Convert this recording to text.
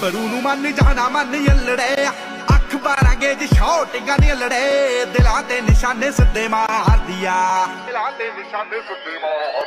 ਗੱਭਰੂ ਨੂੰ ਮੰਨ ਜਾਣਾ ਮੰਨ ਯੱਲੜੇ ਅੱਖ 12 ਗੇਜ ਸ਼ੌਟਿੰਗਾਂ ਦੀਆਂ ਲੜੇ ਦਿਲਾਂ ਤੇ ਨਿਸ਼ਾਨੇ ਸਿੱਧੇ ਮਾਰਦੀ ਆ ਦਿਲਾਂ ਤੇ ਨਿਸ਼ਾਨੇ ਸਿੱਧੇ ਮਾਰ